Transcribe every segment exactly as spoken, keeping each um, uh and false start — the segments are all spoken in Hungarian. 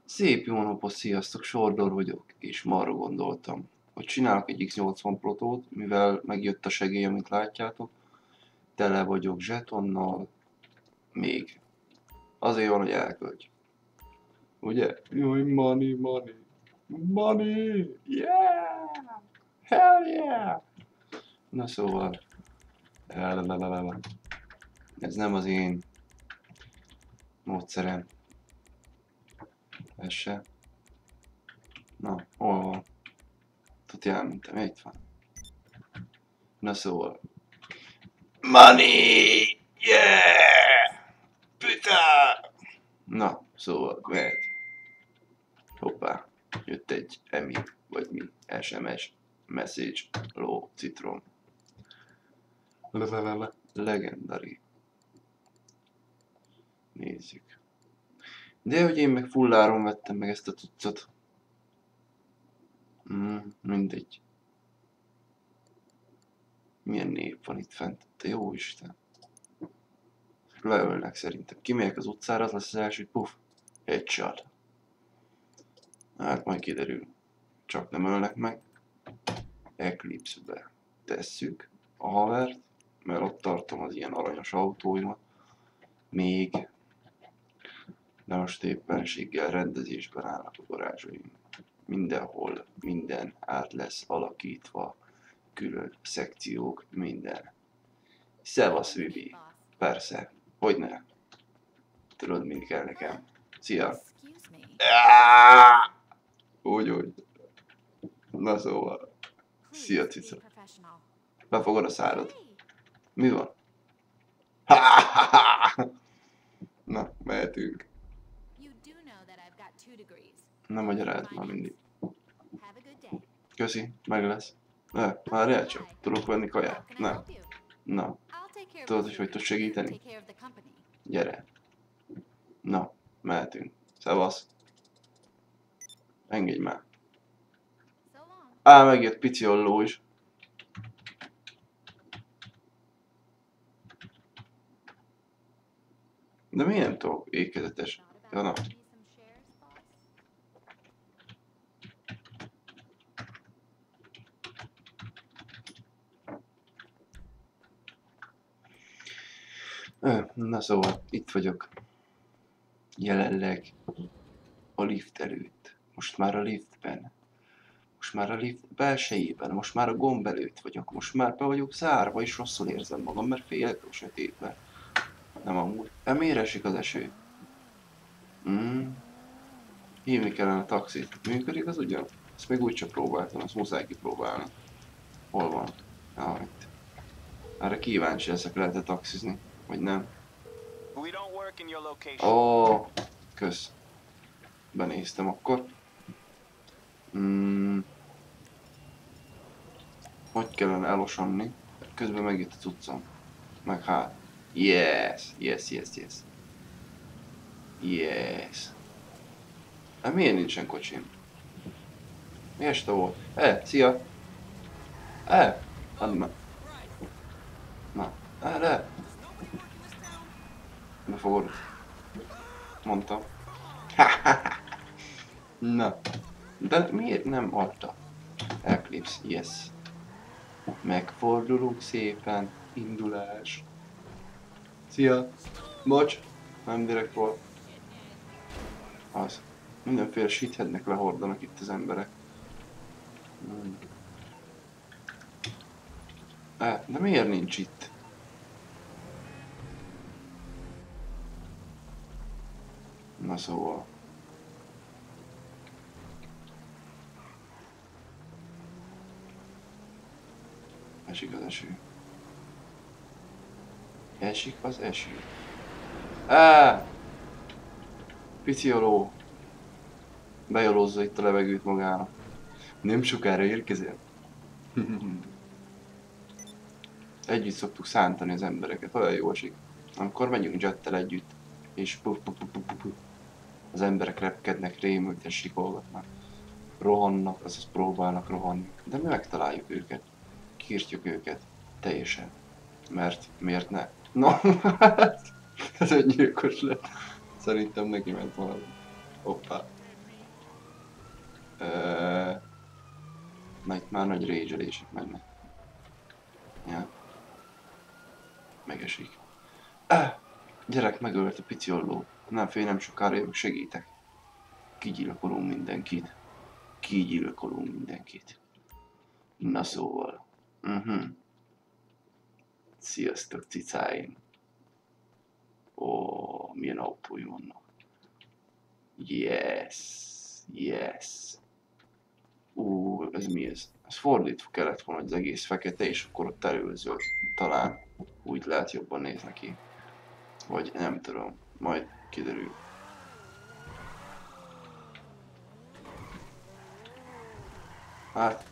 Szép jó napot, sziasztok, Sordor vagyok, és ma arra gondoltam, hogy csinálok egy X nyolcvan protót, mivel megjött a segély, amit látjátok, tele vagyok zsetonnal, még. Azért van, hogy elköltj. Ugye? Jaj, money, money, money, yeah, hell yeah! Na szóval, lalalala. Ez nem az én módszerem. Ez se. Na, hol van? Tudj elmentem, itt van. Na szóval. Money! Yeah! Puta! Na, szóval, mehet. Hoppá, jött egy emi, vagy mi, es em es, message, ló, citrom. Legendary. Nézzük. De hogy én meg fulláron vettem meg ezt a cuccot. Mm, mindegy. Milyen nép van itt fent? Te jó Isten. Leölnek szerintem. Kimegyek az utcára, az lesz az első, puff. Headshot. Hát majd kiderül. Csak nem ölnek meg. Eclipse-be tesszük a havert, mert ott tartom az ilyen aranyos autóimat. Még. De most éppenséggel rendezésben állnak a garázsaim. Mindenhol minden át lesz alakítva. Külön szekciók, minden. Szevasz, Vivi. Persze. Hogyne. Tudod, mind kell nekem. Szia. Úgy, úgy. Na szóval. Szia, cica. Befogod a szárad. Mi van? Na, mehetünk. Nem magyarázd már mindig. Köszi, meg lesz. Ne, várjál csak. Tudok venni kaját? Nem. Na. Tudod, hogy hogy tudsz segíteni? Gyere. Na, mehetünk. Szevasz. Engedj már. Á, megjött pici olló is. De miért nem tudok ékezetes? Ja, na. Na szóval, itt vagyok. Jelenleg a lift előtt. Most már a liftben. Most már a lift belsejében. Most már a gomb előtt vagyok. Most már be vagyok zárva, és rosszul érzem magam, mert félek a sötétben. Nem amúgy. E, miért esik az eső? Mm. Hívni kellene a taxit. Működik az ugyan? Ezt még úgyse próbáltam, azt muszáj kipróbálni. Hol van? Ah, itt. Erre kíváncsi leszek, lehet-e taxizni? Vagy nem? Ó, oh, kösz. Benéztem akkor. Mm. Hogy kellene elosonni? Közben megjött a cuccom. Meg hát. Yes, yes, yes, yes. Yes. Hát miért nincsen kocsim? Mi este volt? Eh, szia! Eh, add meg. Na, eh, le. Befogod. Mondtam. Na. De miért nem adta? Eclipse, yes. Megfordulunk szépen. Indulás. Szia! Bocs! Nem direkt volt. Az. Mindenféle shithednek lehordanak itt az emberek. Hmm. Eh, de miért nincs itt? Na szóval. Esik az eső. Esik az eső. Á! Pici oló. Bejolózza itt a levegőt magának. Nem sokára érkezel. Együtt szoktuk szántani az embereket, olyan jó esik. Amikor megyünk jettel együtt, és puf, puf, puf, puf, puf. Az emberek repkednek, rémülten sikolgatnak. Rohannak, azaz próbálnak rohanni. De mi megtaláljuk őket. Kiírtjuk őket. Teljesen. Mert miért ne? No, ez egy gyilkos lett. Szerintem neki ment valami. Hoppá. már nagy rage-elések mennek. Ja. Megesik. Ah! Gyerek megölt a pici olló. Nem félj, nem sokára jövök, segítek. Kigyilkolunk mindenkit. Kigyilkolunk mindenkit. Na szóval. Uh-huh. Sziasztok, cicáim. Ó, milyen autói vannak. Yes. Yes. Ú, ez mi ez? Ez fordítva kellett volna, hogy az egész fekete, és akkor ott előzöld. Talán úgy lehet jobban néz neki. Vagy nem tudom, majd kiderül. Hát...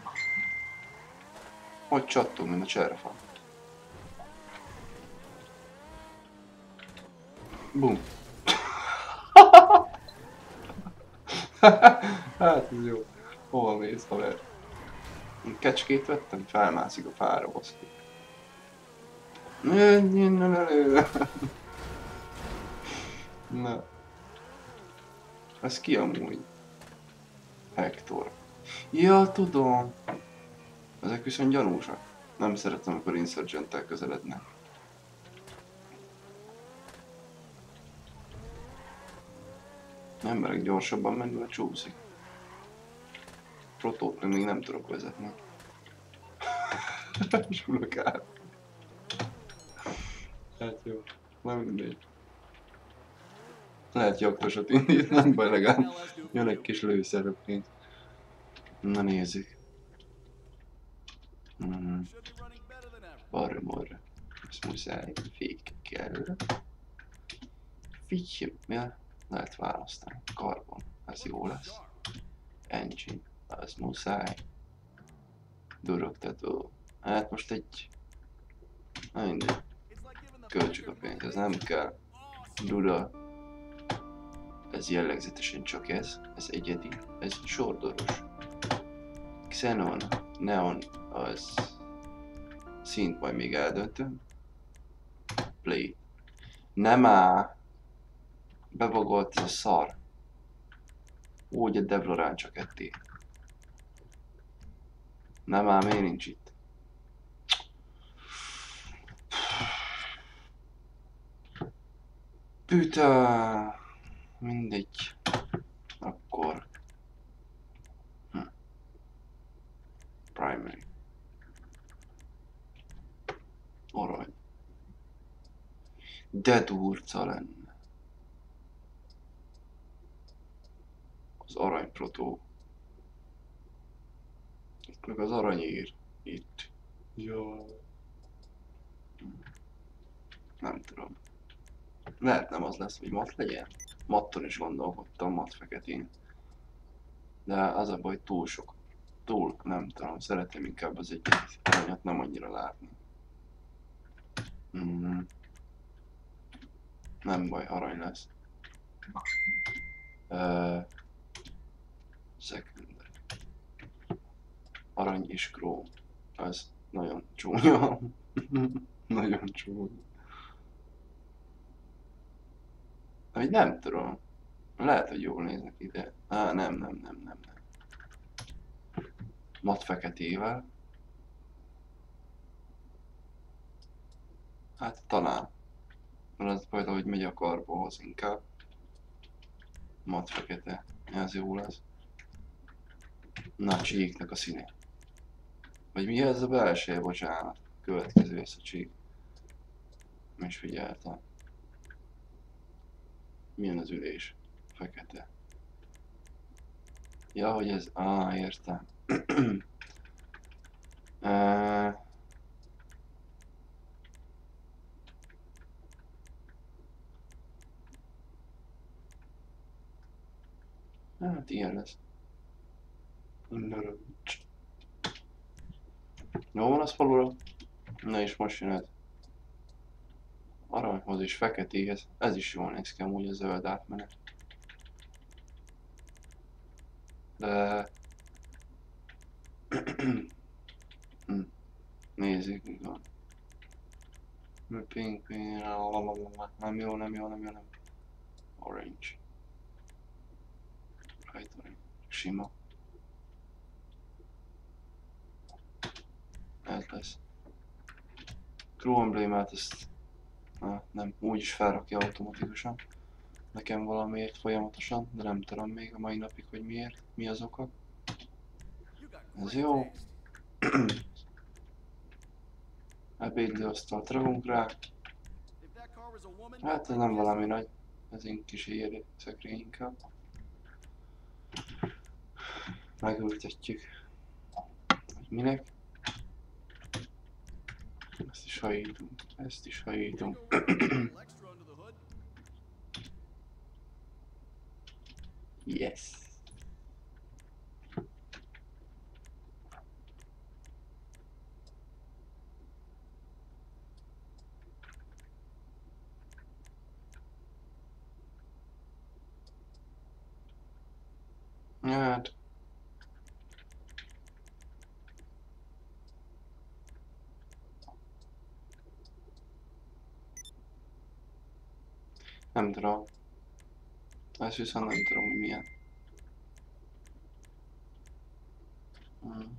Hogy csattog, mint a cserfa. Bum. Hát ez jó. Hova mész, haver? Kecskét vettem, felmászik a fára, baszki. Innen elő. Na. Ez ki amúgy? Hector. Ja, tudom. Ezek viszont gyanúsak. Nem szeretem, amikor Insurgent-tel közelednek. Nem merek gyorsabban menni, mert csúszik. Protót még nem tudok vezetni. Zsulok át. Hát jó, nem mindegy. Lehet jaktosat indít, nem baj, legalább jön egy kis lőszeröként. Na nézzük. Mm. Balra, balra. Ezt muszáj, fék kell. Figy, ja, lehet választani. Carbon, ez jó lesz. Engine, az muszáj. Durogtató. Hát most egy... Na mindegy. Költsük a pénzt, ez nem kell. Dura. Ez jellegzetesen csak ez. Ez egyedi. Ez sordoros. Xenon. Neon. Az... Szint majd még eldöntöm. Play. Nem áll. Bebagolt ez a szar. Úgy a Devlorán csak etté. Nem áll, miért nincs itt? Püta. Mindegy. Akkor. Hm. Primary. Arany. De durca lenne. Az arany protó. Itt meg az aranyér. Itt. Jó. Nem tudom. Lehet nem az lesz, hogy mat legyen. Matton is gondolkodtam, mat feketén. De az a baj, túl sok. Túl, nem tudom, szeretem inkább az egyet aranyat nem annyira látni. Mm. Nem baj, arany lesz. Uh, secondary. Arany és króm. Ez nagyon csúnya. Nagyon csúnya. Hogy nem tudom. Lehet, hogy jól néznek ide. Á, nem, nem, nem, nem, nem. Mat feketével. Hát talán. Mert az majd, ahogy megy a karbóhoz inkább. Mat fekete. Ez jó lesz. Na, csíknak a színe. Vagy mi ez a belseje, bocsánat. Következő ez a csík. Nem is figyeltem. Milyen az ülés? Fekete. Ja, hogy ez... Á, értem. uh... Hát ilyen lesz. Narancs. Jó van az falura? Na és most jön ez. Aranyhoz és feketéhez. Ez is jól néz ki amúgy a zöld átmenet. De... Nézzük, mi van. Pink, pink, nem jó, nem jó, nem jó, nem. Orange. Right, orange. Sima. Crew emblémát ezt... Ah, nem, úgyis felrakja automatikusan. Nekem valamiért folyamatosan, de nem tudom még a mai napig, hogy miért, mi az oka. Ez jó. Ebédlőasztalt ragunk rá. Hát ez nem valami nagy, ez egy kis éri szekrény inkább. Megültetjük. Hogy minek? Ezt is hajítunk, ezt is hajítunk. Yes! Hát... Nem tudom. Ezt viszont nem tudom, hogy milyen. Hmm.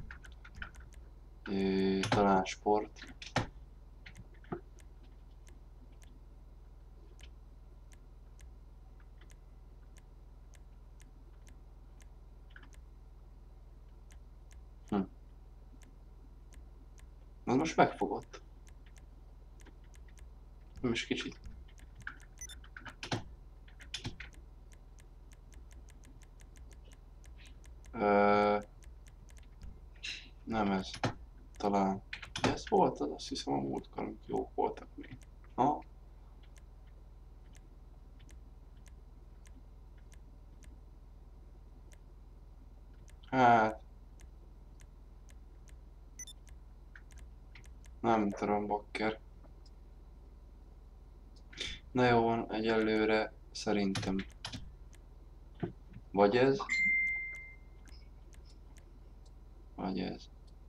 É, talán sport. Hm. Ez most megfogott. Nem is kicsit. Ö... Nem ez. Talán. Ez volt az, azt hiszem a múltkor, amik jók voltak még. Ha? Hát... Nem tudom, bakker. Na jó van, egyelőre szerintem. Vagy ez. Vagy ez.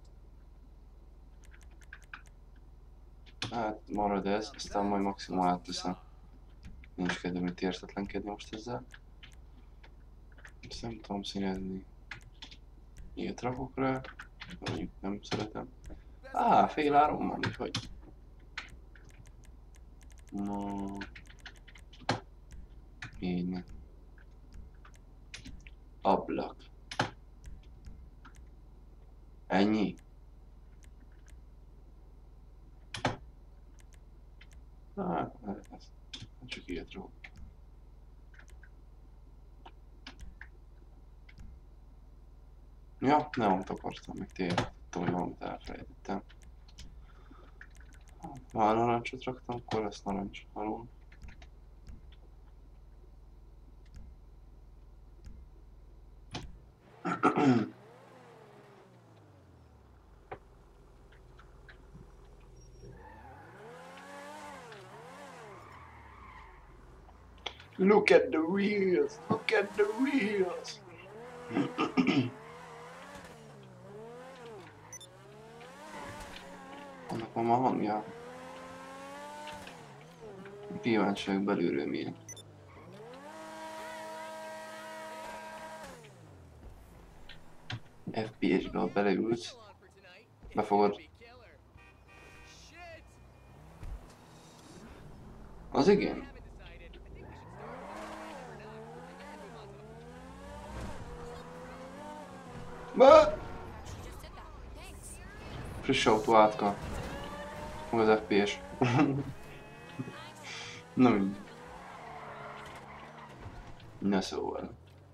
Hát marad ez, aztán majd maximum átteszem. Nincs kedvem itt értetlenkedni most ezzel. Ezt nem tudom színezni. Ilyet rakok rá. Mondjuk nem szeretem. Á, fél áron van, úgyhogy. No. Így ne. Ablak. Ennyi? Hát, ez. Csak ilyet rakok. Ja, nem akartam, meg tényleg tudtam, hogy valamit elfelejtettem. Ha narancsot raktam, akkor lesz narancs alul. Look at the wheels! Look at the wheels! Annak van ma hangja. Kíváncsi vagyok belülről milyen. ef pé es-be, ha beleülsz, befogod. Az igen. Ba! Friss autó átka. Meg az ef pé es. Na mindegy. Na szóval.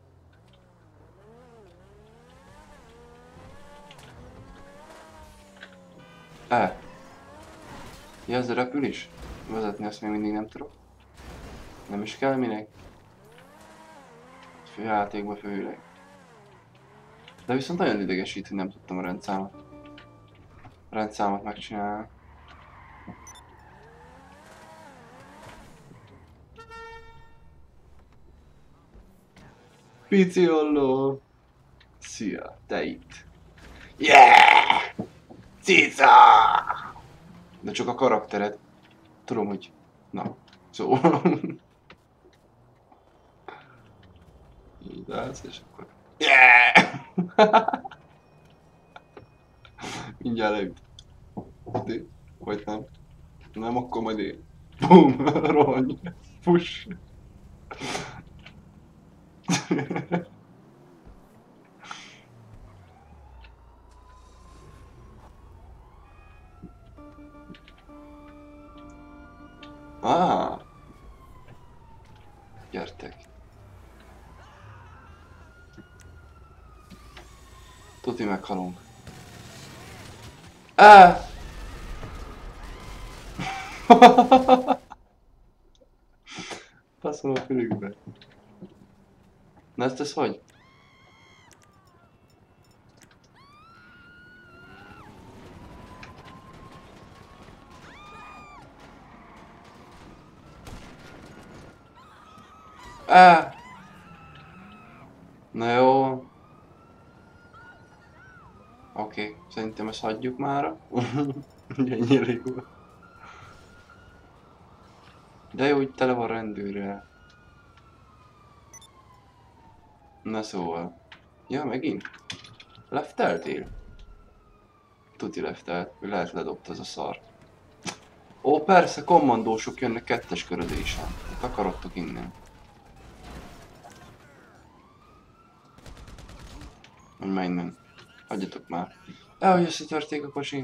E. Ja, ez a repülés? Vezetni azt még mindig nem tudok. Nem is kell minek. Főjátékba főleg. De viszont nagyon idegesít, hogy nem tudtam a rendszámot. A rendszámot megcsinálni. Pici olló! Szia, te itt! Yeah! Cica! De csak a karaktered. Tudom, hogy... Na, szóval... Így állsz, és akkor... Yeah! Mindjárt leüt. Vagy nem? Nem, akkor majd én. Bum! Rohanj! Fuss! Ah! Gyertek! Tuti meghalunk. Ah! Faszom a fülükbe. Na ezt ez hogy? Ah! Na jó. Oké, okay. Szerintem ezt hagyjuk mára. Ennyi elég volt. De jó, hogy tele van rendőrrel. Na szóval. Ja, megint? Lefteltél? Tuti leftelt. Lehet ledobta az a szar. Ó, persze, kommandósok jönnek kettes körözésen. Takarodtok innen. Hogy menj nem. Hagyjatok már. Elhogy összetörték a kocsin.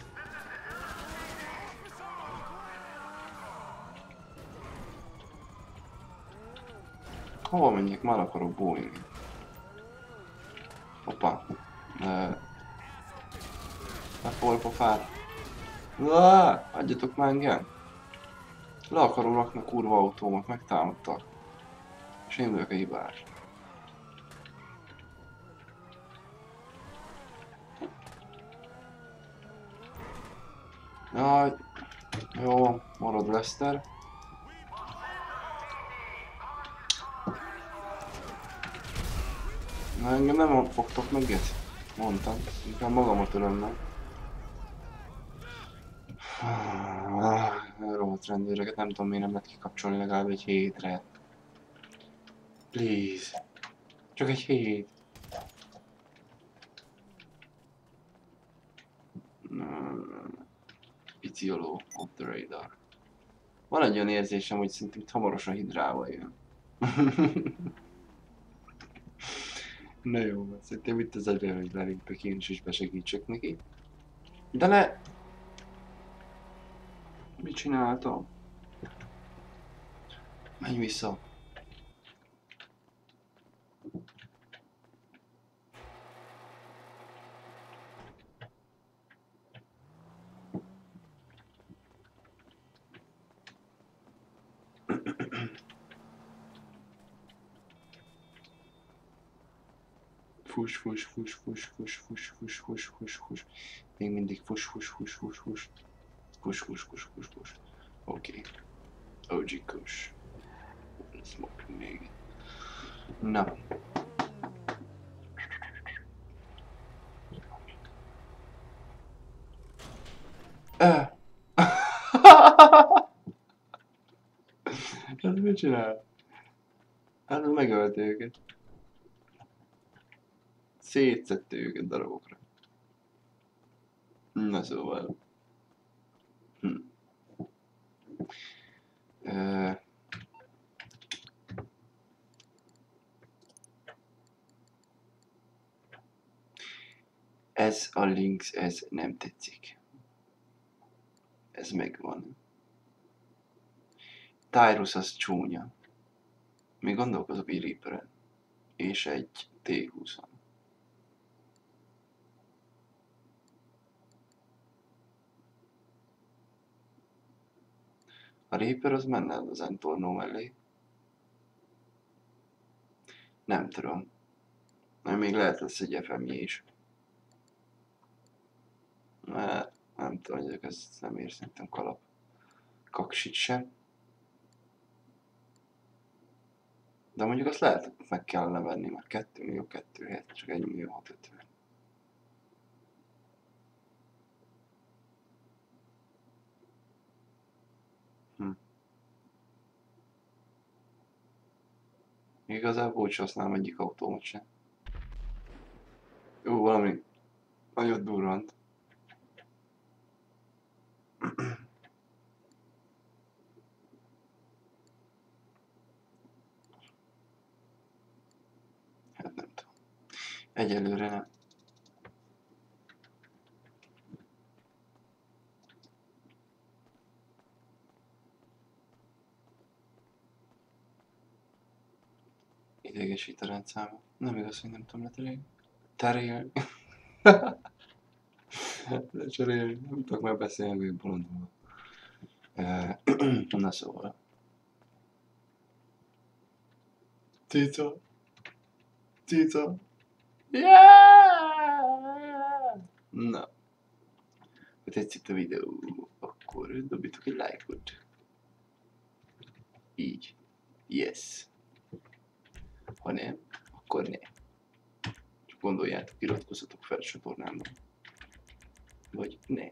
Hova menjek? Már akarok bójni. Hoppá. Lefogol pofát. Hagyjatok már engem. Le akarom rakni a kurva autómat, megtámadtak. És én vagyok a hibás. Jaj. Jó, marad Lester. Na engem nem fogtok meg ilyet. Mondtam. Inkább magamat ölöm meg. Rohadt rendőröket, nem tudom miért nem lehet kikapcsolni legalább egy hétre. Please. Csak egy hét. Picioló of the radar. Van egy olyan érzésem, hogy szerintem itt hamarosan hidrával jön. Na jó, szerintem itt az egyre, hogy belépek én is, és besegítsek neki. De ne... Mit csináltam? Menj vissza. Fus, fus, fus, fus, fus, fus, fus, fus, fus, fus. Még mindig fus, fus, fus, fus, fus. Fus, fus, fus, fus, fus. Oké. o gé Kush. Smoking még. Na. Eh. Ez mit csinál? Hát megölte őket. Szétszette őket darabokra. Na szóval. Hm. Uh. Ez a Lynx, ez nem tetszik. Ez megvan. Tyrus az csúnya. Még gondolkozok egy Reaperen. És egy té húszon. A Reaper az menne az Entorno mellé. Nem tudom. Mert még lehet lesz egy ef em-je is. Mert nem tudom, hogy ez nem ér szerintem kalap. Kaksit sem. De mondjuk azt lehet, hogy meg kellene venni, mert kettő millió kettő helyett csak egy millió hatszázötven. Hm. Igazából úgy használom egyik autómat sem. Jó, valami nagyot durrant. Hát nem tudom. Egyelőre nem. Idegesít a rendszáma. Nem igaz, hogy nem tudom leterélni. Terélni. Lecserélni. Nem tudok már beszélni, hogy bolondul. Na szóval. Cica. Cica. Yeah! Na. Ha tetszik a videó, akkor dobjatok egy lájkot. Így. Yes. Ha nem, akkor ne. Csak gondoljátok, iratkozzatok fel a csatornámra. Vagy ne.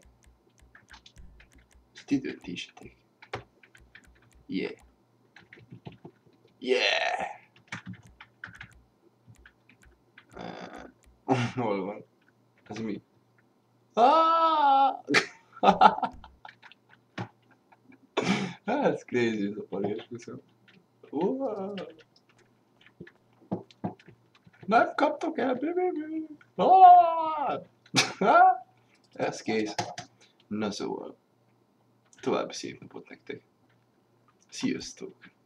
Ezt időt ti isitek. Yeah. Yeah! Uh, hol van? Ez mi? Ah! Ez crazy, ez a pali, esküszöm. Wow. Nem kaptok el, bébé! Ah! Ez kész. Na szóval. További szép napot nektek. Sziasztok!